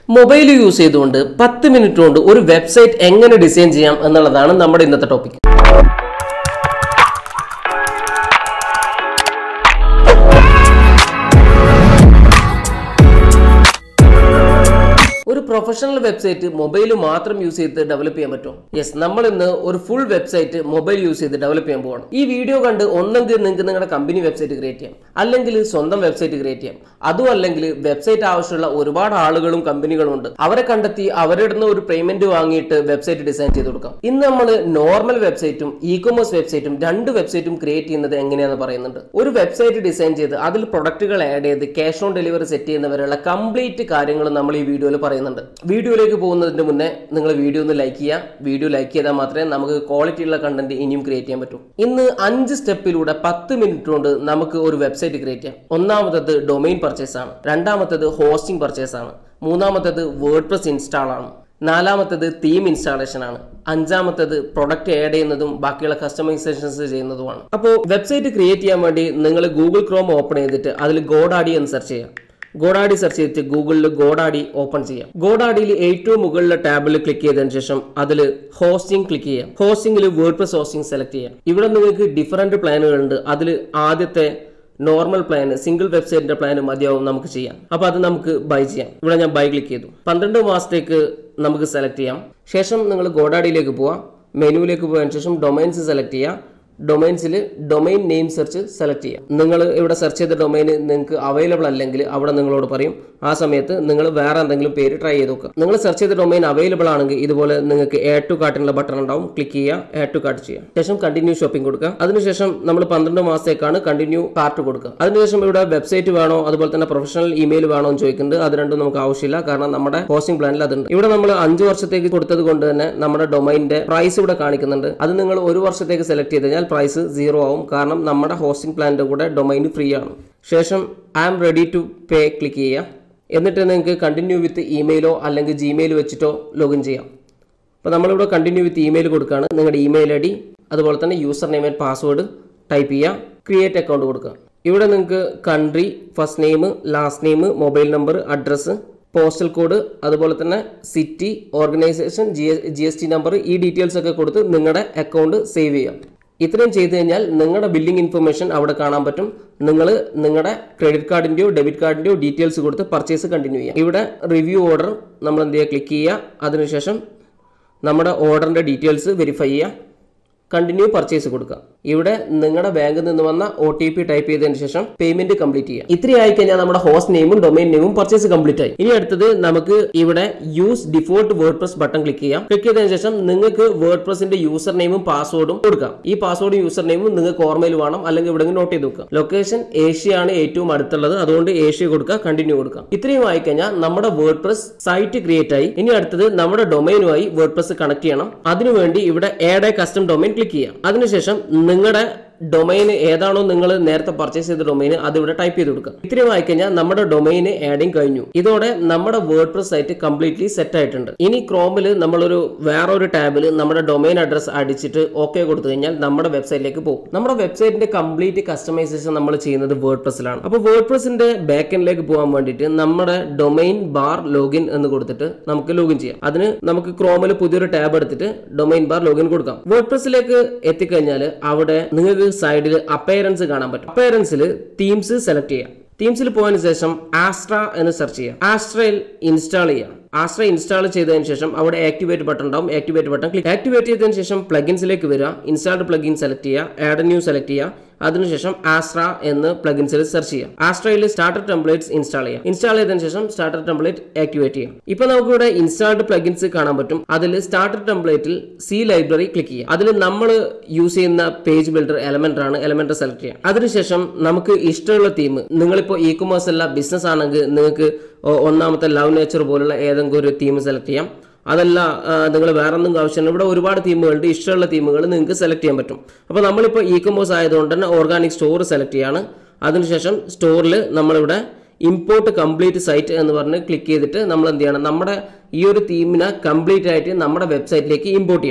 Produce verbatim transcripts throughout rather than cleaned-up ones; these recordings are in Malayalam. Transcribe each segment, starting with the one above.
മൊബൈൽ യൂസ് ചെയ്തുകൊണ്ട് പത്ത് മിനിറ്റ് കൊണ്ട് ഒരു വെബ്സൈറ്റ് എങ്ങനെ ഡിസൈൻ ചെയ്യാം എന്നുള്ളതാണ് നമ്മുടെ ഇന്നത്തെ ടോപ്പിക്. ഒരു പ്രൊഫഷണൽ വെബ്സൈറ്റ് മൊബൈൽ മാത്രം യൂസ് ചെയ്ത് ഡെവലപ്പ് ചെയ്യാൻ പറ്റും. യെസ്, നമ്മൾ ഇന്ന് ഒരു ഫുൾ വെബ്സൈറ്റ് മൊബൈൽ യൂസ് ചെയ്ത് ഡെവലപ്പ് ചെയ്യാൻ പോവാണ്. ഈ വീഡിയോ കണ്ട് ഒന്നെങ്കിൽ നിങ്ങൾക്ക് നിങ്ങളുടെ കമ്പനി വെബ്സൈറ്റ് ക്രിയേറ്റ് ചെയ്യാം, അല്ലെങ്കിൽ സ്വന്തം വെബ്സൈറ്റ് ക്രിയേറ്റ് ചെയ്യാം. അതും അല്ലെങ്കിൽ വെബ്സൈറ്റ് ആവശ്യമുള്ള ഒരുപാട് ആളുകളും കമ്പനികളും ഉണ്ട്. അവരെ കണ്ടെത്തി അവരുടെ നിന്ന് ഒരു പേയ്മെന്റ് വാങ്ങിയിട്ട് വെബ്സൈറ്റ് ഡിസൈൻ ചെയ്ത് കൊടുക്കാം. ഇന്ന് നമ്മൾ നോർമൽ വെബ്സൈറ്റും ഇ കൊമേഴ്സ് വെബ്സൈറ്റും രണ്ട് വെബ്സൈറ്റും ക്രിയേറ്റ് ചെയ്യുന്നത് എങ്ങനെയാണെന്ന് പറയുന്നുണ്ട്. ഒരു വെബ്സൈറ്റ് ഡിസൈൻ ചെയ്ത് അതിൽ പ്രൊഡക്റ്റുകൾ ആഡ് ചെയ്ത് ക്യാഷ് ഓൺ ഡെലിവറി സെറ്റ് ചെയ്യുന്നവരുള്ള കംപ്ലീറ്റ് കാര്യങ്ങൾ നമ്മൾ ഈ വീഡിയോയിൽ പറയുന്നുണ്ട്. വീഡിയോയിലേക്ക് പോകുന്നതിന് മുന്നേ നിങ്ങൾ വീഡിയോ ഒന്ന് ലൈക്ക് ചെയ്യുക. വീഡിയോ ലൈക്ക് ചെയ്താൽ മാത്രമേ നമുക്ക് ക്വാളിറ്റി ഉള്ള കണ്ടന്റ് ഇനിയും ക്രിയേറ്റ് ചെയ്യാൻ പറ്റൂ. ഇന്ന് അഞ്ച് സ്റ്റെപ്പിലൂടെ പത്ത് മിനിറ്റ് കൊണ്ട് നമുക്ക് ഒരു വെബ്സൈറ്റ് ക്രിയേറ്റ് ചെയ്യാം. ഒന്നാമത്തത് ഡൊമൈൻ പർച്ചേസ് ആണ്, രണ്ടാമത്തത് ഹോസ്റ്റിംഗ് പർച്ചേസ് ആണ്, മൂന്നാമത്തത് വേർഡ്പ്രസ് ഇൻസ്റ്റാൾ ആണ്, നാലാമത്തത് തീം ഇൻസ്റ്റാളേഷൻ ആണ്, അഞ്ചാമത്തത് പ്രൊഡക്റ്റ് ആഡ് ചെയ്യുന്നതും ബാക്കിയുള്ള കസ്റ്റമൈസേഷൻസ് ചെയ്യുന്നതുമാണ്. അപ്പോൾ വെബ്സൈറ്റ് ക്രിയേറ്റ് ചെയ്യാൻ വേണ്ടി നിങ്ങൾ ഗൂഗിൾ ക്രോം ഓപ്പൺ ചെയ്തിട്ട് അതിൽ ഗോഡാഡി എന്ന് സെർച്ച് ചെയ്യാം. ഗോഡാഡി സെർച്ച് ചെയ്തിട്ട് ഗൂഗിളിൽ ഗോഡാഡി ഓപ്പൺ ചെയ്യാം. ഗോഡാഡിയിൽ ഏറ്റവും മുകളിലെ ടാബിൽ ക്ലിക്ക് ചെയ്തതിനു ശേഷം അതിൽ ഹോസ്റ്റിംഗ് ക്ലിക്ക് ചെയ്യാം. ഹോസ്റ്റിംഗിൽ വേർഡ്പ്രസ് ഹോസ്റ്റിംഗ് സെലക്ട് ചെയ്യാം. ഇവിടെ നിങ്ങൾക്ക് ഡിഫറൻറ്റ് പ്ലാനുകളുണ്ട്. അതിൽ ആദ്യത്തെ നോർമൽ പ്ലാൻ സിംഗിൾ വെബ്സൈറ്റിന്റെ പ്ലാൻ മതിയാവും നമുക്ക് ചെയ്യാം. അപ്പൊ അത് നമുക്ക് ബൈ ചെയ്യാം. ഇവിടെ ഞാൻ ബൈ ക്ലിക്ക് ചെയ്തു. പന്ത്രണ്ട് മാസത്തേക്ക് നമുക്ക് സെലക്ട് ചെയ്യാം. ശേഷം നിങ്ങൾ ഗോഡാഡിയിലേക്ക് പോവാം. മെനുവിലേക്ക് പോയതിനു ശേഷം ഡൊമൈൻസ് സെലക്ട് ചെയ്യാം. ഡൊമൈൻസിൽ ഡൊമൈൻ നെയിം സെർച്ച് സെലക്ട് ചെയ്യാം. നിങ്ങൾ ഇവിടെ സെർച്ച് ചെയ്ത ഡൊമൈൻ നിങ്ങൾക്ക് അവൈലബിൾ അല്ലെങ്കിൽ അവിടെ നിങ്ങളോട് പറയും. ആ സമയത്ത് നിങ്ങൾ വേറെ എന്തെങ്കിലും പേര് ട്രൈ ചെയ്ത് നോക്കുക. നിങ്ങൾ സെർച്ച് ചെയ്ത ഡൊമൈൻ അവൈലബിൾ ആണെങ്കിൽ ഇതുപോലെ നിങ്ങൾക്ക് ആഡ് ടു കാർട്ടിനുള്ള ബട്ടൺ ഉണ്ടാവും. ക്ലിക്ക് ചെയ്യുക, ആഡ് ടു കാർട്ട് ചെയ്യാം. ശേഷം കണ്ടിന്യൂ ഷോപ്പിംഗ് കൊടുക്കുക. അതിനുശേഷം നമ്മൾ പന്ത്രണ്ട് മാസത്തേക്കാണ് കണ്ടിന്യൂ കാർട്ട് കൊടുക്കുക. അതിനുശേഷം ഇവിടെ വെബ്സൈറ്റ് വേണോ അതുപോലെ തന്നെ പ്രൊഫഷണൽ ഇമെയിൽ വേണോ എന്ന് ചോദിക്കുന്നുണ്ട്. അത് രണ്ടും നമുക്ക് ആവശ്യമില്ല, കാരണം നമ്മുടെ ഹോസ്റ്റിംഗ് പ്ലാനിൽ അതുണ്ട്. ഇവിടെ നമ്മൾ അഞ്ച് വർഷത്തേക്ക് കൊടുത്തത് കൊണ്ട് തന്നെ നമ്മുടെ ഡൊമൈനിന്റെ പ്രൈസ് ഇവിടെ കാണിക്കുന്നുണ്ട്. അത് നിങ്ങൾ ഒരു വർഷത്തേക്ക് സെലക്ട് ചെയ്ത് കഴിഞ്ഞാൽ പ്രൈസ് സീറോ ആവും, കാരണം നമ്മുടെ ഹോസ്റ്റിംഗ് പ്ലാനിന്റെ കൂടെ ഡൊമൈൻ ഫ്രീ ആണ്. ശേഷം I am ready to pay click ചെയ്യുക. എന്നിട്ട് നിങ്ങൾക്ക് കണ്ടിന്യൂ വിത്ത് ഇമെയിലോ അല്ലെങ്കിൽ ജിമെയിൽ വെച്ചിട്ടോ ലോഗിൻ ചെയ്യാം. അപ്പോൾ നമ്മളിവിടെ കണ്ടിന്യൂ വിത്ത് ഇമെയിൽ കൊടുക്കുകയാണ്. നിങ്ങളുടെ ഇമെയിൽ ഐ ഡി അതുപോലെ തന്നെ user name and password type ചെയ്യുക. ക്രിയേറ്റ് അക്കൗണ്ട് കൊടുക്കുക. ഇവിടെ നിങ്ങൾക്ക് country, first name, last name, mobile number, address, postal code, അതുപോലെ തന്നെ city, organisation, G G S T number, ഈ ഡീറ്റെയിൽസ് ഒക്കെ കൊടുത്ത് നിങ്ങളുടെ അക്കൗണ്ട് സേവ് ചെയ്യാം. ഇത്രയും ചെയ്ത് കഴിഞ്ഞാൽ നിങ്ങളുടെ ബില്ലിംഗ് ഇൻഫർമേഷൻ അവിടെ കാണാൻ പറ്റും. നിങ്ങൾ നിങ്ങളുടെ ക്രെഡിറ്റ് കാർഡിൻ്റെയോ ഡെബിറ്റ് കാർഡിൻ്റെയോ ഡീറ്റെയിൽസ് കൊടുത്ത് പർച്ചേസ് കണ്ടിന്യൂ ചെയ്യാം. ഇവിടെ റിവ്യൂ ഓർഡർ നമ്മൾ എന്ത് ചെയ്യുക, ക്ലിക്ക് ചെയ്യുക. അതിനുശേഷം നമ്മുടെ ഓർഡറിൻ്റെ ഡീറ്റെയിൽസ് വെരിഫൈ ചെയ്യുക. കണ്ടിന്യൂ പർച്ചേസ് കൊടുക്കുക. ഇവിടെ നിങ്ങളുടെ ബാങ്കിൽ നിന്ന് വന്ന ഒ ടി പി ടൈപ്പ് ചെയ്തതിന് ശേഷം പേയ്മെന്റ് കംപ്ലീറ്റ് ചെയ്യുക. ഇത്രയും ആയി കഴിഞ്ഞാൽ നമ്മുടെ ഹോസ്റ്റ് നെയിമും ഡൊമൈൻ നെയിമും പർച്ചേസ് കംപ്ലീറ്റ് ആയി. ഇനി അടുത്തത് നമുക്ക് ഇവിടെ use default WordPress button click ചെയ്യാം. ക്ലിക്ക് ചെയ്തതിനു ശേഷം നിങ്ങൾക്ക് വേർഡ്പ്രസിന്റെ യൂസർ നെയിമും പാസ്വേഡും കൊടുക്കാം. ഈ പാസ്വേഡും യൂസർ നെയിമും നിങ്ങൾക്ക് ഓർമ്മയിൽ വേണം, അല്ലെങ്കിൽ ഇവിടെ നോട്ട് ചെയ്ത് വെക്കുക. ലൊക്കേഷൻ ഏഷ്യ ആണ് ഏറ്റവും അടുത്തുള്ളത്, അതുകൊണ്ട് ഏഷ്യ കൊടുക്കുക. കണ്ടിന്യൂ കൊടുക്കുക. ഇത്രയും ആയി കഴിഞ്ഞാൽ നമ്മുടെ വേർഡ്പ്രസ് സൈറ്റ് ക്രിയേറ്റ് ആയി. ഇനി അടുത്തത് നമ്മുടെ ഡൊമൈനുമായി വേർഡ്പ്രസ് കണക്ട് ചെയ്യണം. അതിനുവേണ്ടി ഇവിടെ add a custom domain click ചെയ്യാം. അതിനുശേഷം നിങ്ങളുടെ ഡൊമൈൻ ഏതാണോ നിങ്ങൾ നേരത്തെ പർച്ചേസ് ചെയ്ത ഡൊമൈൻ അത് ഇവിടെ ടൈപ്പ് ചെയ്ത് കൊടുക്കുക. ഇത്രയും ആയി കഴിഞ്ഞാൽ നമ്മുടെ ഡൊമൈന് ആഡിങ് കഴിഞ്ഞു. ഇതോടെ നമ്മുടെ വേർഡ്പ്രസ് സൈറ്റ് കംപ്ലീറ്റ്ലി സെറ്റ് ആയിട്ടുണ്ട്. ഇനി ക്രോമിൽ നമ്മളൊരു വേറൊരു ടാബിൽ നമ്മുടെ ഡൊമൈൻ അഡ്രസ് അടിച്ചിട്ട് ഓക്കെ കൊടുത്തു കഴിഞ്ഞാൽ നമ്മുടെ വെബ്സൈറ്റിലേക്ക് പോകും. നമ്മുടെ വെബ്സൈറ്റിന്റെ കംപ്ലീറ്റ് കസ്റ്റമൈസേഷൻ നമ്മൾ ചെയ്യുന്നത് വേർഡ്പ്രസിലാണ്. അപ്പോൾ വേർഡ്പ്രസിന്റെ ബാക്ക് എൻഡിലേക്ക് പോകാൻ വേണ്ടിയിട്ട് നമ്മുടെ ഡൊമൈൻ ബാർ ലോഗിൻ എന്ന് കൊടുത്തിട്ട് നമുക്ക് ലോഗിൻ ചെയ്യാം. അതിന് നമുക്ക് ക്രോമിൽ പുതിയൊരു ടാബ് എടുത്തിട്ട് ഡൊമൈൻ ബാർ ലോഗിൻ കൊടുക്കാം. വേർഡ്പ്രസിലേക്ക് എത്തിക്കഴിഞ്ഞാൽ അവിടെ നിങ്ങൾക്ക് സൈഡിൽ അപ്പയറൻസ് കാണാൻ പറ്റും. അപ്പയറൻസിൽ തീംസ് സെലക്ട് ചെയ്യാം. തീംസിൽ പോയതിനു ശേഷം ആസ്ട്ര എന്ന് സെർച്ച് ചെയ്യാം. ആസ്ട്രയിൽ ഇൻസ്റ്റാൾ ചെയ്യാം. ആസ്ട്ര ഇൻസ്റ്റാൾ ചെയ്തതിനു ശേഷം അവിടെ ആക്ടിവേറ്റ് ബട്ടൺ ഉണ്ടാവും. ആക്ടിവേറ്റ് ബട്ടൺ ക്ലിക്ക് ആക്ടിവേറ്റ് ചെയ്തതിനു ശേഷം പ്ലഗിൻസിലേക്ക് വരിക. ഇൻസ്റ്റാൾഡ് പ്ലഗിൻ സെലക്ട് ചെയ്യുക. ആഡ് ന്യൂ സെലക്ട് ചെയ്യുക. അതിനുശേഷം ആസ്ട്ര എന്ന് പ്ലഗിൻസിൽ സെർച്ച് ചെയ്യാം. ആസ്ട്രയിൽ സ്റ്റാർട്ടർ ടെംപ്ലേറ്റ്സ് ഇൻസ്റ്റാൾ ചെയ്യാം. ഇൻസ്റ്റാൾ ചെയ്തതിനു ശേഷം സ്റ്റാർട്ടർ ടെംപ്ലേറ്റ് ആക്ടിവേറ്റ് ചെയ്യാം. ഇപ്പൊ നമുക്ക് ഇവിടെ ഇൻസ്റ്റാൾഡ് പ്ലഗിൻസ് കാണാൻ പറ്റും. അതിൽ സ്റ്റാർട്ടർ ടെംപ്ലേറ്റിൽ സി ലൈബ്രറി ക്ലിക്ക് ചെയ്യാം. അതിൽ നമ്മൾ യൂസ് ചെയ്യുന്ന പേജ് ബിൽഡർ എലമെന്റർ ആണ്. എലമെന്റർ സെലക്ട് ചെയ്യാം. അതിനുശേഷം നമുക്ക് ഇഷ്ടമുള്ള തീം, നിങ്ങളിപ്പോൾ ഇ കൊമേഴ്സ് അല്ല ബിസിനസ് ആണെങ്കിൽ നിങ്ങൾക്ക് ഒന്നാമത്തെ ലവ് നേച്ചർ പോലുള്ള ഏതെങ്കിലും ഒരു തീം സെലക്ട് ചെയ്യാം. അതല്ല നിങ്ങൾ വേറെ എന്തെങ്കിലും ആവശ്യമില്ല, ഇവിടെ ഒരുപാട് തീമുകളുണ്ട്. ഇഷ്ടമുള്ള തീമുകൾ നിങ്ങൾക്ക് സെലക്ട് ചെയ്യാൻ പറ്റും. അപ്പോൾ നമ്മളിപ്പോൾ ഇ കൊമേഴ്സ് ആയതുകൊണ്ട് തന്നെ ഓർഗാനിക് സ്റ്റോർ സെലക്ട് ചെയ്യാണ്. അതിനുശേഷം സ്റ്റോറിൽ നമ്മളിവിടെ ഇമ്പോർട്ട് കംപ്ലീറ്റ് സൈറ്റ് എന്ന് പറഞ്ഞ് ക്ലിക്ക് ചെയ്തിട്ട് നമ്മൾ എന്ത് ചെയ്യണം, നമ്മുടെ ഈ ഒരു തീമിനെ കംപ്ലീറ്റ് ആയിട്ട് നമ്മുടെ വെബ്സൈറ്റിലേക്ക് ഇമ്പോർട്ട് ചെയ്യണം.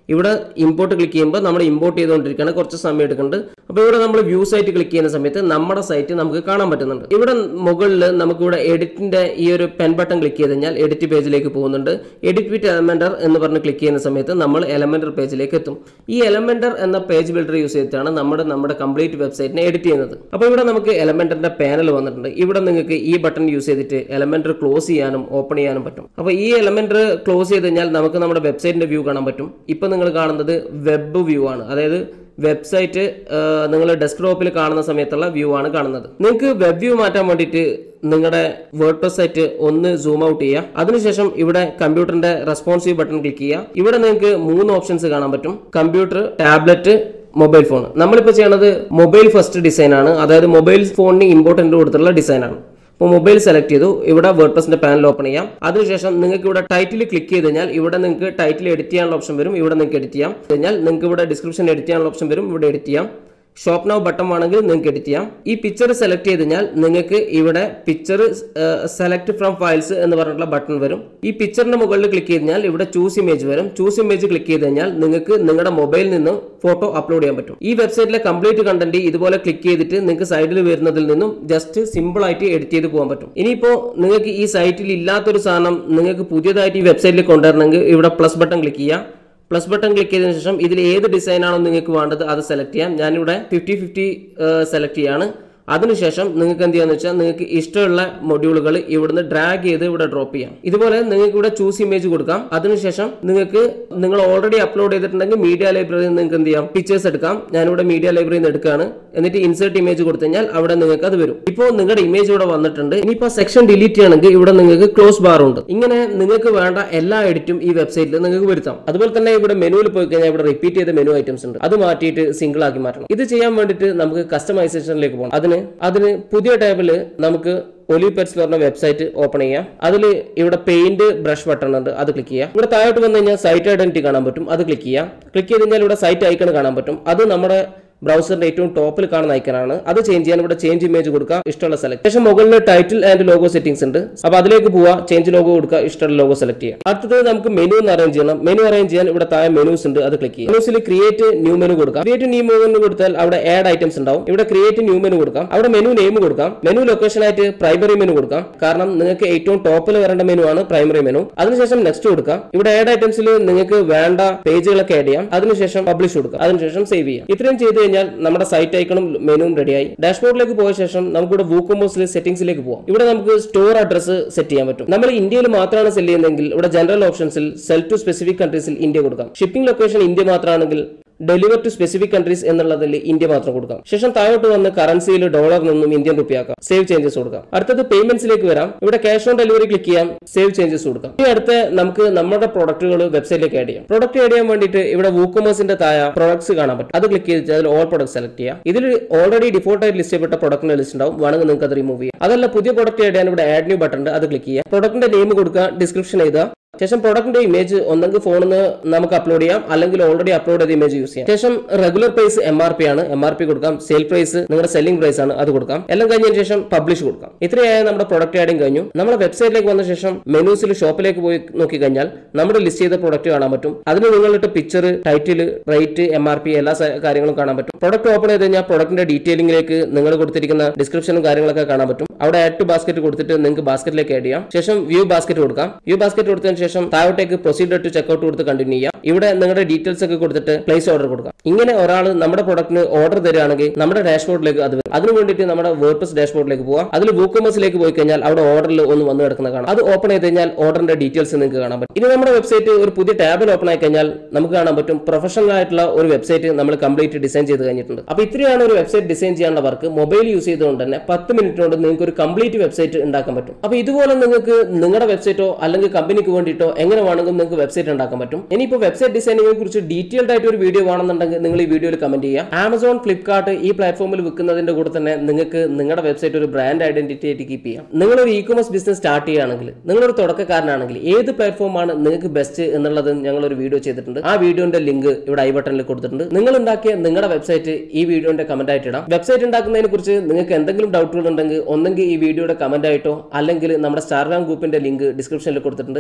ഇവിടെ ഇമ്പോർട്ട് ക്ലിക്ക് ചെയ്യുമ്പോൾ നമ്മൾ ഇമ്പോർട്ട് ചെയ്തുകൊണ്ടിരിക്കുകയാണ്, കുറച്ച് സമയം എടുക്കുന്നുണ്ട്. അപ്പോൾ ഇവിടെ നമ്മൾ വ്യൂ സൈറ്റ് ക്ലിക്ക് ചെയ്യുന്ന സമയത്ത് നമ്മുടെ സൈറ്റ് നമുക്ക് കാണാൻ പറ്റുന്നുണ്ട്. ഇവിടെ മുകളിൽ നമുക്കിവിടെ എഡിറ്റിന്റെ ഈ ഒരു പെൻ ബട്ടൺ ക്ലിക്ക് ചെയ്ത് കഴിഞ്ഞാൽ എഡിറ്റ് പേജിലേക്ക് പോകുന്നുണ്ട്. എഡിറ്റ് വിത്ത് എലമെന്റർ എന്ന് പറഞ്ഞ് ക്ലിക്ക് ചെയ്യുന്ന സമയത്ത് നമ്മൾ എലമെന്റർ പേജിലേക്ക് എത്തും. ഈ എലമെന്റർ എന്ന പേജ് ബിൽഡർ യൂസ് ചെയ്തിട്ടാണ് നമ്മുടെ നമ്മുടെ കംപ്ലീറ്റ് വെബ്സൈറ്റിനെ എഡിറ്റ് ചെയ്യുന്നത്. അപ്പോൾ ഇവിടെ നമുക്ക് എലമെന്ററിന്റെ പാനൽ വന്നിട്ടുണ്ട്. ഇവിടെ നിങ്ങൾക്ക് ഈ ബട്ടൺ യൂസ് ചെയ്തിട്ട് എലമെന്റർ ക്ലോസ് ചെയ്യാനും ഓപ്പൺ ചെയ്യാനും പറ്റും. അപ്പോൾ ഈ എലമെന്റർ ക്ലോസ് ചെയ്ത് കഴിഞ്ഞാൽ നമുക്ക് നമ്മുടെ വെബ്സൈറ്റിന്റെ വ്യൂ കാണാൻ പറ്റും. ഇപ്പൊ നിങ്ങൾ കാണുന്നത് വെബ് വ്യൂ ആണ്, അതായത് വെബ്സൈറ്റ് നിങ്ങൾ ഡെസ്ക്ടോപ്പിൽ കാണുന്ന സമയത്തുള്ള വ്യൂ ആണ് കാണുന്നത്. നിങ്ങൾക്ക് വെബ് വ്യൂ മാറ്റാൻ വേണ്ടിയിട്ട് നിങ്ങളുടെ വേർഡ്പ്രസ് സൈറ്റ് ഒന്ന് സൂം ഔട്ട് ചെയ്യുക. അതിനുശേഷം ഇവിടെ കമ്പ്യൂട്ടറിന്റെ റെസ്പോൺസീവ് ബട്ടൺ ക്ലിക്ക് ചെയ്യുക. ഇവിടെ നിങ്ങൾക്ക് മൂന്ന് ഓപ്ഷൻസ് കാണാൻ പറ്റും: കമ്പ്യൂട്ടർ, ടാബ്ലറ്റ്, മൊബൈൽ ഫോൺ. നമ്മളിപ്പോൾ ചെയ്യണത് മൊബൈൽ ഫസ്റ്റ് ഡിസൈൻ ആണ്, അതായത് മൊബൈൽ ഫോണിന് ഇമ്പോർട്ടൻറ്റ് കൊടുത്തുള്ള ഡിസൈൻ ആണ്. അപ്പോൾ മൊബൈൽ സെലക്ട് ചെയ്തു. ഇവിടെ വേർഡ്പ്രസിന്റെ പാനൽ ഓപ്പൺ ചെയ്യാം. അതിനുശേഷം നിങ്ങൾക്ക് ഇവിടെ ടൈറ്റിൽ ക്ലിക്ക് ചെയ്ത് കഴിഞ്ഞാൽ ഇവിടെ നിങ്ങൾക്ക് ടൈറ്റിൽ എഡിറ്റ് ചെയ്യാനുള്ള ഓപ്ഷൻ വരും. ഇവിടെ നിങ്ങൾക്ക് എഡിറ്റ് ചെയ്യാം. കഴിഞ്ഞാൽ നിങ്ങൾക്ക് ഇവിടെ ഡിസ്ക്രിപ്ഷൻ എഡിറ്റ് ചെയ്യാനുള്ള ഓപ്ഷൻ വരും. ഇവിടെ എഡിറ്റ് ചെയ്യാം. ഷോപ്പ് നൗ ബട്ടൺ ആണെങ്കിൽ നിങ്ങൾക്ക് എഡിറ്റ് ചെയ്യാം. ഈ പിക്ചർ സെലക്ട് ചെയ്ത് കഴിഞ്ഞാൽ നിങ്ങൾക്ക് ഇവിടെ പിക്ചർ സെലക്ട് ഫ്രം ഫയൽസ് എന്ന് പറഞ്ഞിട്ടുള്ള ബട്ടൺ വരും. ഈ പിക്ചറിന്റെ മുകളിൽ ക്ലിക്ക് ചെയ്ത് കഴിഞ്ഞാൽ ഇവിടെ ചൂസ് ഇമേജ് വരും. ചൂസ് ഇമേജ് ക്ലിക്ക് ചെയ്ത് കഴിഞ്ഞാൽ നിങ്ങൾക്ക് നിങ്ങളുടെ മൊബൈലിൽ നിന്ന് ഫോട്ടോ അപ്ലോഡ് ചെയ്യാൻ പറ്റും. ഈ വെബ്സൈറ്റിലെ കംപ്ലീറ്റ് കണ്ടന്റ് ഇതുപോലെ ക്ലിക്ക് ചെയ്തിട്ട് നിങ്ങൾക്ക് സൈഡിൽ വരുന്നതിൽ നിന്നും ജസ്റ്റ് സിമ്പിൾ ആയിട്ട് എഡിറ്റ് ചെയ്ത് പോകാൻ പറ്റും. ഇനിയിപ്പോൾ നിങ്ങൾക്ക് ഈ സൈറ്റിൽ ഇല്ലാത്തൊരു സാധനം നിങ്ങൾക്ക് പുതിയതായിട്ട് ഈ വെബ്സൈറ്റിൽ കൊണ്ടുവരണമെങ്കിൽ ഇവിടെ പ്ലസ് ബട്ടൺ ക്ലിക്ക് ചെയ്യാം. പ്ലസ് ബട്ടൺ ക്ലിക്ക് ചെയ്തതിനു ശേഷം ഇതിൽ ഏത് ഡിസൈനാണോ നിങ്ങൾക്ക് വേണ്ടത് അത് സെലക്ട് ചെയ്യാം. ഞാനിവിടെ ഫിഫ്റ്റി ഫിഫ്റ്റി സെലക്ട് ചെയ്യാണ്. അതിനുശേഷം നിങ്ങൾക്ക് എന്ത് ചെയ്യാന്ന് വെച്ചാൽ നിങ്ങൾക്ക് ഇഷ്ടമുള്ള മൊഡ്യൂളുകൾ ഇവിടുന്ന് ഡ്രാഗ് ചെയ്ത് ഇവിടെ ഡ്രോപ്പ് ചെയ്യാം. ഇതുപോലെ നിങ്ങൾക്ക് ഇവിടെ ചൂസ് ഇമേജ് കൊടുക്കാം. അതിനുശേഷം നിങ്ങൾക്ക് നിങ്ങൾ ഓൾറെഡി അപ്ലോഡ് ചെയ്തിട്ടുണ്ടെങ്കിൽ മീഡിയ ലൈബ്രറിയിൽ നിങ്ങൾക്ക് എന്ത് ചെയ്യാം, പിക്ചേഴ്സ് എടുക്കാം. ഞാനിവിടെ മീഡിയ ലൈബ്രറിയിൽ നിന്ന് എടുക്കുകയാണ്. എന്നിട്ട് ഇൻസേർട്ട് ഇമേജ് കൊടുത്തു കഴിഞ്ഞാൽ അവിടെ നിങ്ങൾക്ക് അത് വരും. ഇപ്പോൾ നിങ്ങളുടെ ഇമേജ് ഇവിടെ വന്നിട്ടുണ്ട്. ഇനിയിപ്പോൾ സെക്ഷൻ ഡിലീറ്റ് ചെയ്യണമെങ്കിൽ ഇവിടെ നിങ്ങൾക്ക് ക്ലോസ് ബാർ ഉണ്ട്. ഇങ്ങനെ നിങ്ങൾക്ക് വേണ്ട എല്ലാ എഡിറ്റും ഈ വെബ്സൈറ്റിൽ നിങ്ങൾക്ക് വരുത്താം. അതുപോലെ തന്നെ ഇവിടെ മെനുവിൽ പോയി കഴിഞ്ഞാൽ ഇവിടെ റിപ്പീറ്റ് ചെയ്ത മെനു ഐറ്റംസ് ഉണ്ട്. അത് മാറ്റിയിട്ട് സിംഗിൾ ആക്കി മാറ്റണം. ഇത് ചെയ്യാൻ വേണ്ടിയിട്ട് നമുക്ക് കസ്റ്റമൈസേഷനിലേക്ക് പോകണം. അതിന് അതിന് പുതിയ ടാബില് നമുക്ക് ഒലിവ് പെറ്റ്സ് എന്ന് പറഞ്ഞ വെബ്സൈറ്റ് ഓപ്പൺ ചെയ്യാം. അതിൽ ഇവിടെ പെയിന്റ് ബ്രഷ് ബട്ടൺ ഉണ്ട്, അത് ക്ലിക്ക് ചെയ്യാം. ഇവിടെ താഴോട്ട് വന്നു കഴിഞ്ഞാൽ സൈറ്റ് ഐഡന്റിറ്റി കാണാൻ പറ്റും, അത് ക്ലിക്ക് ചെയ്യാം. ക്ലിക്ക് ചെയ്ത് കഴിഞ്ഞാൽ ഇവിടെ സൈറ്റ് ഐക്കൺ കാണാൻ പറ്റും. അത് നമ്മുടെ ബ്രൗസറിന്റെ ഏറ്റവും ടോപ്പിൽ കാണുന്ന ഐക്കനാണ്. അത് ചേഞ്ച് ചെയ്യാൻ ഇവിടെ ചേഞ്ച് ഇമേജ് കൊടുക്കുക, ഇഷ്ടമുള്ള സെലക്ട്. ശേഷം മുകളിൽ ടൈറ്റിൽ ആൻഡ് ലോഗോ സെറ്റിംഗ്സ് ഉണ്ട്. അപ്പൊ അതിലേക്ക് പോവുക, ചേഞ്ച് ലോഗോ കൊടുക്കുക, ഇഷ്ടമുള്ള ലോഗോ സെലക്ട് ചെയ്യാം. അടുത്തത് നമുക്ക് മെനു ഒന്ന് അറേഞ്ച് ചെയ്യണം. മെനു അറേഞ്ച് ചെയ്യാൻ ഇവിടെ താഴെ മെനൂസ് ഉണ്ട്, അത് ക്ലിക്ക് ചെയ്യാം. മെനൂസിൽ ക്രിയേറ്റ് ന്യൂ മെനു കൊടുക്കാം. ക്രിയേറ്റ് ന്യൂ മെനു കൊടുത്താൽ അവിടെ ആഡ് ഐറ്റംസ് ഉണ്ടാവും. ഇവിടെ ക്രിയേറ്റ് ന്യൂ മെനു കൊടുക്കാം. അവിടെ മെനു നെയിം കൊടുക്കാം. മെനു ലൊക്കേഷൻ ആയിട്ട് പ്രൈമറി മെനു കൊടുക്കാം, കാരണം നിങ്ങൾക്ക് ഏറ്റവും ടോപ്പിൽ വരേണ്ട മെനു ആണ് പ്രൈമറി മെനു. അതിനുശേഷം നെക്സ്റ്റ് കൊടുക്കാം. ഇവിടെ ആഡ് ഐറ്റംസിൽ നിങ്ങൾക്ക് വേണ്ട പേജുകളൊക്കെ ആഡ് ചെയ്യാം. അതിനുശേഷം പബ്ലിഷ് കൊടുക്കാം. അതിനുശേഷം സേവ് ചെയ്യാം. ഇത്രയും ചെയ്ത് കഴിഞ്ഞാൽ നമ്മുടെ സൈറ്റ് ഐക്കണും മെനുവും റെഡിയായി. ഡാഷ്ബോർഡിലേക്ക് പോയ ശേഷം നമുക്കിവിടെ വൂക്കോമോസിലെ സെറ്റിംഗ്സിലേക്ക് പോകാം. ഇവിടെ നമുക്ക് സ്റ്റോർ അഡ്രസ് സെറ്റ് ചെയ്യാൻ പറ്റും. നമ്മൾ ഇന്ത്യയിൽ മാത്രമാണ് സെല് ചെയ്യുന്നതെങ്കിൽ ഇവിടെ ജനറൽ ഓപ്ഷൻസിൽ സെൽ ടു സ്പെസിഫിക് കൺട്രീസിൽ ഇന്ത്യ കൊടുക്കാം. ഷിപ്പിംഗ് ലൊക്കേഷൻ ഇന്ത്യ മാത്രമാണെങ്കിൽ ഡെലിവർ ടു സ്പെസിഫിക് കൺട്രീസ് എന്നുള്ളതിൽ ഇന്ത്യ മാത്രം കൊടുക്കാം. ശേഷം താഴോട്ട് വന്ന് കറൻസിയിൽ ഡോളർ നിന്നും ഇന്ത്യൻ റുപ്പി ആക്കാം. സേവ് ചേഞ്ചസ് കൊടുക്കാം. അടുത്തത് പേയ്മെന്റ്സിലേക്ക് വരാം. ഇവിടെ ക്യാഷ് ഓൺ ഡെലിവറി ക്ലിക്ക് ചെയ്യാം. സേവ് ചേഞ്ചസ് കൊടുക്കാം. ഇനി അടുത്ത നമുക്ക് നമ്മുടെ പ്രൊഡക്റ്റുകൾ വെബ്സൈറ്റിലേക്ക് ആഡ് ചെയ്യാം. പ്രൊഡക്റ്റ് ആഡ് ചെയ്യാൻ വേണ്ടിയിട്ട് ഇവിടെ വൂക്കോമേഴ്സിന്റെ താഴെ പ്രൊഡക്ട്സ് കാണാൻ പറ്റും. അത് ക്ലിക്ക് ചെയ്ത് അതിൽ ഓൾ പ്രൊഡക്റ്റ് സെലക്ട് ചെയ്യാം. ഇതിൽ ഓൾറെഡി ഡിഫോൾട്ട് ആയിട്ട് ലിസ്റ്റ് ചെയ്യപ്പെട്ട പ്രൊഡക്റ്റിന്റെ ലിസ്റ്റ് ഉണ്ടാവും. വേണമെങ്കിൽ നിങ്ങൾക്ക് അത് റിമൂവ് ചെയ്യാം. അതല്ല പുതിയ പ്രൊഡക്റ്റ് ആഡ് ചെയ്യാൻ ഇവിടെ ആഡ് ന്യൂ ബട്ടൺ ഉണ്ട്, അത് ക്ലിക്ക് ചെയ്യാം. പ്രൊഡക്റ്റിന്റെ നെയിം കൊടുക്കുക, ഡിസ്ക്രിപ്ഷൻ എഴുതുക. ശേഷം പ്രൊഡക്റ്റിന്റെ ഇമേജ് ഒന്നെങ്കിൽ ഫോണിൽ നിന്ന് നമുക്ക് അപ്ലോഡ് ചെയ്യാം, അല്ലെങ്കിൽ ഓൾറെഡി അപ്ലോഡ് ചെയ്ത ഇമേജ് യൂസ് ചെയ്യാം. ശേഷം regular price M R P ആണ്, എം ആർ പി കൊടുക്കാം. സെയിൽ പ്രൈസ് നിങ്ങളുടെ സെല്ലിംഗ് പ്രൈസ് ആണ്, അത് കൊടുക്കാം. എല്ലാം കഴിഞ്ഞതിന് ശേഷം പബ്ലിഷ് കൊടുക്കാം. ഇത്രയായ നമ്മുടെ പ്രൊഡക്റ്റ് ആഡിങ് കഴിഞ്ഞു. നമ്മുടെ വെബ്സൈറ്റിലേക്ക് വന്ന ശേഷം മെനൂസിൽ ഷോപ്പിലേക്ക് പോയി നോക്കി കഴിഞ്ഞാൽ നമ്മുടെ ലിസ്റ്റ് ചെയ്ത പ്രൊഡക്റ്റ് കാണാൻ പറ്റും. അതിന് നിങ്ങളിട്ട് picture, title, rate, M R P എല്ലാ കാര്യങ്ങളും കാണാൻ പറ്റും. പ്രൊഡക്റ്റ് ഓപ്പൺ ചെയ്ത് കഴിഞ്ഞാൽ പ്രൊഡക്റ്റിന്റെ ഡീറ്റെയിലിംഗിലേക്ക് നിങ്ങൾ കൊടുത്തിരിക്കുന്ന ഡിസ്ക്രിപ്ഷനും കാര്യങ്ങളൊക്കെ കാണാൻ പറ്റും. അവിടെ ആഡ് ടു ബാസ്ക്കറ്റ് കൊടുത്തിട്ട് നിങ്ങൾക്ക് ബാസ്ക്കറ്റിലേക്ക് ആഡ് ചെയ്യാം. ശേഷം വ്യൂ ബാസ്ക്കറ്റ് കൊടുക്കാം. വ്യൂ ബാസ്ക്കറ്റ് കൊടുത്തതിന് ശേഷം താഴോട്ടേക്ക് പ്രൊസീഡർ ടു ചെക്ക്ഔട്ട് കൊടുത്ത് കണ്ടിന്യൂ ചെയ്യാം. ഇവിടെ നിങ്ങളുടെ ഡീറ്റെയിൽസ് ഒക്കെ കൊടുത്തിട്ട് പ്ലേസ് ഓർഡർ കൊടുക്കാം. ഇങ്ങനെ ഒരാൾ നമ്മുടെ പ്രൊഡക്റ്റിന് ഓർഡർ തരികയാണെങ്കിൽ നമ്മുടെ ഡാഷ്ബോർഡിലേക്ക് അത് വരും. അതിന് വേണ്ടിയിട്ട് നമ്മുടെ വേർഡ്പ്രസ് ഡാഷ്ബോർഡിലേക്ക് പോകാം. അതിൽ വൂക്കോമേഴ്സിലേക്ക് പോയി കഴിഞ്ഞാൽ അവിടെ ഓർഡറിൽ ഒന്ന് വന്ന് കിടക്കുന്ന കാണാം. അത് ഓപ്പൺ ചെയ്ത് കഴിഞ്ഞാൽ ഓർഡറിന്റെ ഡീറ്റെയിൽസ് നിങ്ങൾക്ക് കാണാൻ പറ്റും. ഇനി നമ്മുടെ വെബ്സൈറ്റ് ഒരു പുതിയ ടാബിൽ ഓപ്പൺ ആയി കഴിഞ്ഞാൽ നമുക്ക് കാണാൻ പറ്റും പ്രൊഫഷണൽ ആയിട്ടുള്ള ഒരു വെബ്സൈറ്റ് നമ്മൾ കംപ്ലീറ്റ് ഡിസൈൻ ചെയ്ത് കഴിഞ്ഞിട്ടുണ്ട്. അപ്പൊ ഇത്രയാണ് ഒരു വെബ്സൈറ്റ് ഡിസൈൻ ചെയ്യാനുള്ള വർക്ക്. മൊബൈൽ യൂസ് ചെയ്തുകൊണ്ട് തന്നെ പത്ത് മിനിറ്റ് കൊണ്ട് നിങ്ങൾക്ക് ഒരു കംപ്ലീറ്റ് വെബ്സൈറ്റ് ഉണ്ടാക്കാൻ പറ്റും. അപ്പൊ ഇതുപോലെ നിങ്ങൾക്ക് നിങ്ങളുടെ വെബ്സൈറ്റോ അല്ലെങ്കിൽ കമ്പനിക്ക് വേണ്ടിയിട്ടോ എങ്ങനെ വേണമെങ്കിലും നിങ്ങൾക്ക് വെബ്സൈറ്റ് ഉണ്ടാക്കാൻ പറ്റും. ഇനിയിപ്പോൾ വെബ്സൈറ്റ് ഡിസൈനിങ്ങിനെ കുറിച്ച് ഡീറ്റെയിൽഡ് ആയിട്ട് ഒരു വീഡിയോ വേണമെന്നുണ്ടെങ്കിൽ നിങ്ങൾ ഈ വീഡിയോയിൽ കമന്റ് ചെയ്യാം. ആമസോൺ, ഫ്ലിപ്കാർട്ട് ഈ പ്ലാറ്റ്ഫോമിൽ വിൽക്കുന്നതിന്റെ കൂടെ തന്നെ നിങ്ങൾക്ക് നിങ്ങളുടെ വെബ്സൈറ്റ് ഒരു ബ്രാൻഡ് ഐഡന്റിറ്റി ആയിട്ട് കീപ്പ് ചെയ്യാം. നിങ്ങളൊരു ഇ കൊമേഴ്സ് ബിസിനസ് സ്റ്റാർട്ട് ചെയ്യുകയാണെങ്കിൽ, നിങ്ങളൊരു തുടക്കക്കാരനാണെങ്കിൽ ഏത് പ്ലാറ്റ്ഫോമാണ് നിങ്ങൾക്ക് ബെസ്റ്റ് എന്നുള്ളത് ഞങ്ങളൊരു വീഡിയോ ചെയ്തിട്ടുണ്ട്. ആ വീഡിയോന്റെ ലിങ്ക് ഇവിടെ ഐ ബട്ടണിൽ കൊടുത്തിട്ടുണ്ട്. നിങ്ങൾ ഉണ്ടാക്കിയ നിങ്ങളുടെ വെബ്സൈറ്റ് ഈ വീഡിയോന്റെ കമന്റ് ആയിട്ട് ഇടാം. വെബ്സൈറ്റ് ഉണ്ടാക്കുന്നതിനെ കുറിച്ച് നിങ്ങൾക്ക് എന്തെങ്കിലും ഡൗട്ടുകൾ ഉണ്ടെങ്കിൽ ഒന്നെങ്കിൽ ഈ വീഡിയോയുടെ കമന്റ് ആയിട്ടോ അല്ലെങ്കിൽ നമ്മുടെ സ്റ്റാർഗ്രാം ഗ്രൂപ്പിന്റെ ലിങ്ക് ഡിസ്ക്രിപ്ഷനിൽ കൊടുത്തിട്ടുണ്ട്, അതിലേക്ക്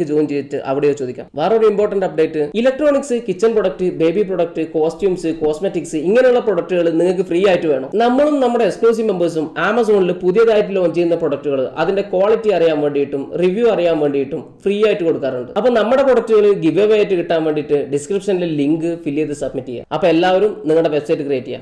ഗ്രൂപ്പിലേക്ക് ജോയിൻ ചെയ്തിട്ട് അവിടെയോ ചോദിക്കാം. വേറൊരു important update, electronics, kitchen product, baby product, costumes, cosmetics ഇങ്ങനെയുള്ള പ്രൊഡക്റ്റുകൾ നിങ്ങൾക്ക് ഫ്രീ ആയിട്ട് വേണം. നമ്മളും നമ്മുടെ എക്സ്ക്ലൂസീവ് മെമ്പേഴ്സും ആമസോണിൽ പുതിയതായിട്ട് ലോഞ്ച് ചെയ്യുന്ന പ്രൊഡക്റ്റുകൾ അതിന്റെ ക്വാളിറ്റി അറിയാൻ വേണ്ടിയിട്ടും റിവ്യൂ അറിയാൻ വേണ്ടിയിട്ടും ഫ്രീ ആയിട്ട് കൊടുക്കാറുണ്ട്. അപ്പൊ നമ്മുടെ പ്രൊഡക്റ്റുകൾ ഗിവ് അവേ ആയിട്ട് കിട്ടാൻ വേണ്ടിയിട്ട് ഡിസ്ക്രിപ്ഷനിൽ ലിങ്ക് ഫില്ല് ചെയ്ത് സബ്മിറ്റ് ചെയ്യുക. അപ്പൊ എല്ലാവരും നിങ്ങളുടെ വെബ്സൈറ്റ് ക്രിയേറ്റ് ചെയ്യുക.